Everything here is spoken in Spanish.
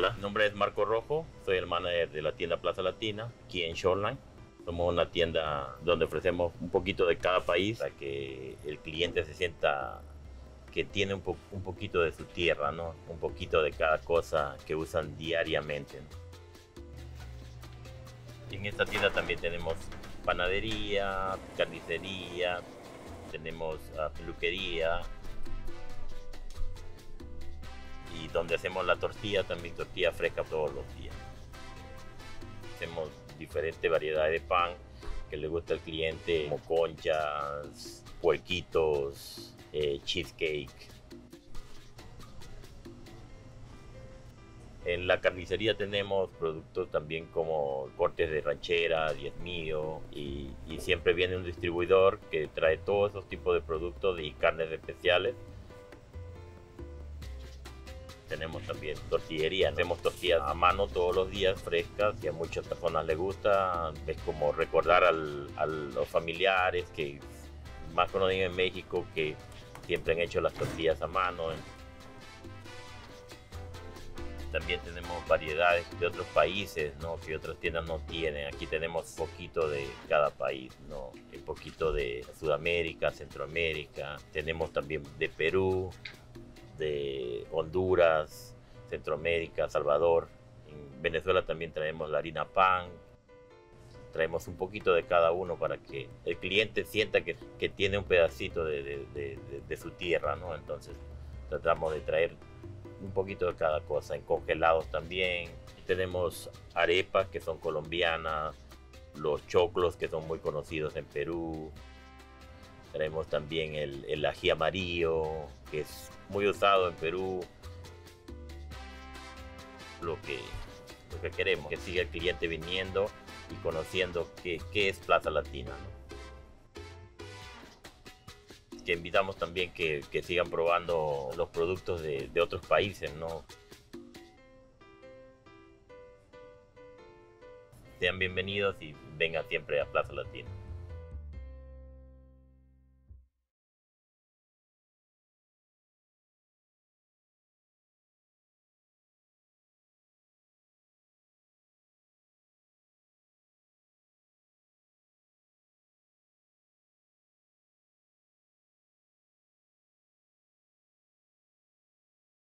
Hola, mi nombre es Marco Rojo, soy el manager de la tienda Plaza Latina, aquí en Shoreline. Somos una tienda donde ofrecemos un poquito de cada país para que el cliente se sienta que tiene un poquito de su tierra, ¿no? Un poquito de cada cosa que usan diariamente, ¿no? En esta tienda también tenemos panadería, carnicería, tenemos peluquería, y donde hacemos la tortilla, también tortilla fresca todos los días. Hacemos diferentes variedades de pan que le gusta al cliente, como conchas, puerquitos, cheesecake. En la carnicería tenemos productos también como cortes de ranchera, diezmillo, y siempre viene un distribuidor que trae todos esos tipos de productos y carnes especiales. Tenemos también tortillería, hacemos tortillas a mano todos los días, frescas, y a muchas personas les gusta. Es como recordar a los familiares que más conocidos en México, que siempre han hecho las tortillas a mano. También tenemos variedades de otros países, ¿no? Que otras tiendas no tienen. Aquí tenemos poquito de cada país, ¿no? Un poquito de Sudamérica, Centroamérica. Tenemos también de Perú, de Honduras, Centroamérica, Salvador. En Venezuela también traemos la harina pan. Traemos un poquito de cada uno para que el cliente sienta que tiene un pedacito de su tierra, ¿no? Entonces tratamos de traer un poquito de cada cosa. En congelados también tenemos arepas que son colombianas, los choclos que son muy conocidos en Perú. Tenemos también el ají amarillo, que es muy usado en Perú. Lo que queremos, que siga el cliente viniendo y conociendo qué es Plaza Latina, ¿no? Que invitamos también que sigan probando los productos de otros países, ¿no? Sean bienvenidos y vengan siempre a Plaza Latina.